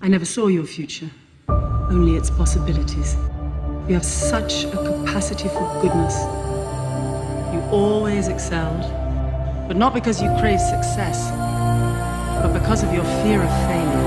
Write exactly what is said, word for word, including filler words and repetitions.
I never saw your future, only its possibilities. You have such a capacity for goodness. You always excelled, but not because you crave success, but because of your fear of failure.